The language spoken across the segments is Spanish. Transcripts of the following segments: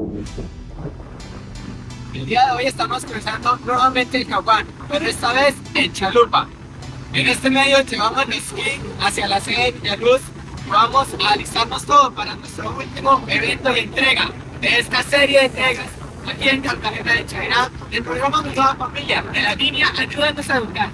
El día de hoy estamos cruzando nuevamente el Caguán, pero esta vez en chalupa. En este medio llevamos el esquí hacia la sede de Villaluz. Vamos a alistarnos todo para nuestro último evento de entrega de esta serie de entregas aquí en Cartagena de Chairá, el programa Mi Nueva Familia de la línea Ayúdanos a Educar.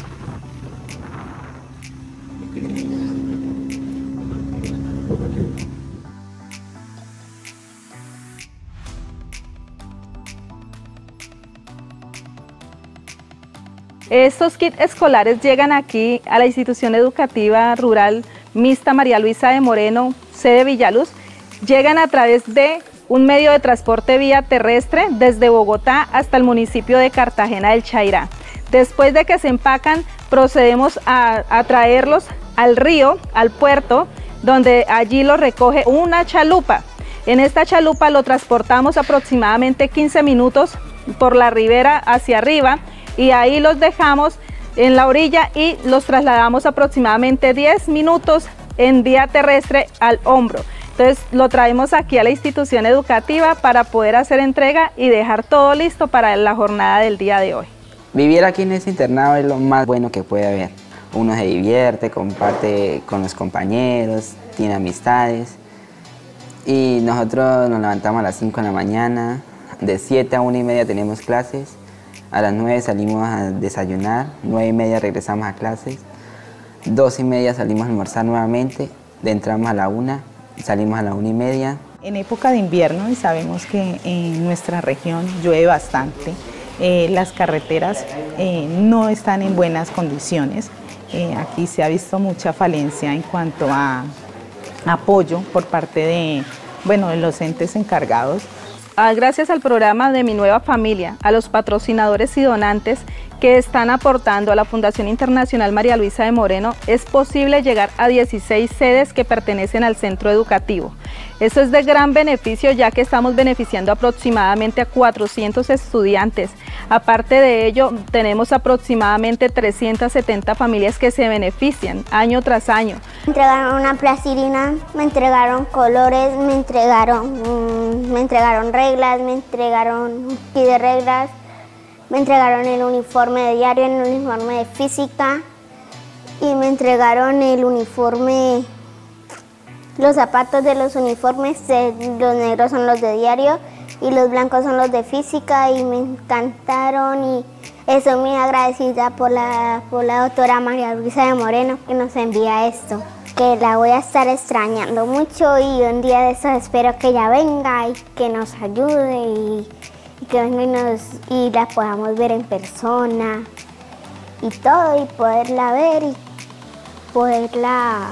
Estos kits escolares llegan aquí a la institución educativa rural mixta María Luisa de Moreno, sede Villaluz. Llegan a través de un medio de transporte vía terrestre desde Bogotá hasta el municipio de Cartagena del Chairá. Después de que se empacan, procedemos a traerlos al río, al puerto, donde allí los recoge una chalupa. En esta chalupa lo transportamos aproximadamente 15 minutos por la ribera hacia arriba, y ahí los dejamos en la orilla y los trasladamos aproximadamente 10 minutos en vía terrestre al hombro. Entonces lo traemos aquí a la institución educativa para poder hacer entrega y dejar todo listo para la jornada del día de hoy. Vivir aquí en este internado es lo más bueno que puede haber. Uno se divierte, comparte con los compañeros, tiene amistades. Y nosotros nos levantamos a las 5 de la mañana, de 7 a 1:30 tenemos clases. A las 9 salimos a desayunar, 9:30 regresamos a clases, 12:30 salimos a almorzar nuevamente, entramos a la 1, salimos a la 1:30. En época de invierno, y sabemos que en nuestra región llueve bastante, las carreteras no están en buenas condiciones. Aquí se ha visto mucha falencia en cuanto a apoyo por parte de los entes encargados. Gracias al programa de Mi Nueva Familia, a los patrocinadores y donantes que están aportando a la Fundación Internacional María Luisa de Moreno, es posible llegar a 16 sedes que pertenecen al centro educativo. Eso es de gran beneficio, ya que estamos beneficiando aproximadamente a 400 estudiantes. Aparte de ello, tenemos aproximadamente 370 familias que se benefician año tras año. Me entregaron una plastilina, me entregaron colores, me entregaron reglas, me entregaron un kit de reglas, me entregaron el uniforme de diario, el uniforme de física y me entregaron el uniforme, los zapatos de los uniformes, los negros son los de diario y los blancos son los de física, y me encantaron, y estoy muy agradecida por la doctora María Luisa de Moreno, que nos envía esto, que la voy a estar extrañando mucho, y un día de estos espero que ella venga y que nos ayude y que venga y la podamos ver en persona y todo, y poderla ver y poderla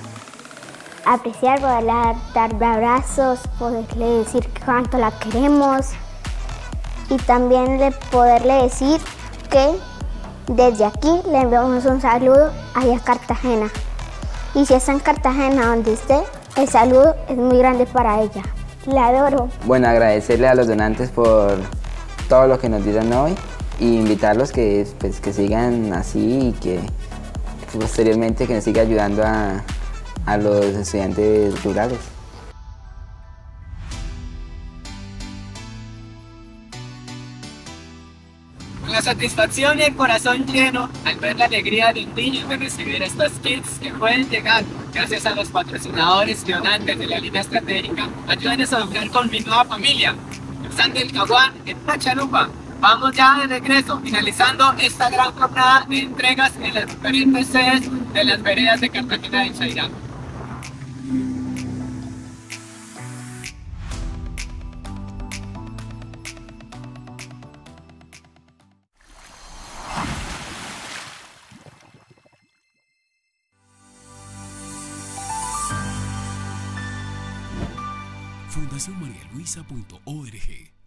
apreciar, poderla dar abrazos, poderle decir cuánto la queremos, y también poderle decir que desde aquí le enviamos un saludo allá a Cartagena, y si está en Cartagena donde esté, el saludo es muy grande para ella. La adoro. Bueno, agradecerle a los donantes por todo lo que nos dieron hoy y invitarlos que sigan así, y que posteriormente que nos siga ayudando a los estudiantes rurales. Con la satisfacción y el corazón lleno al ver la alegría de un niño de recibir estos kits que pueden llegar gracias a los patrocinadores y donantes de la línea estratégica Ayúdanos a Educar con Mi Nueva Familia, cruzando el Caguán en una chalupa. Vamos ya de regreso, finalizando esta gran jornada de entregas en las diferentes sedes de las veredas de Cartagena de Chairá. Fundación Marialuisa.org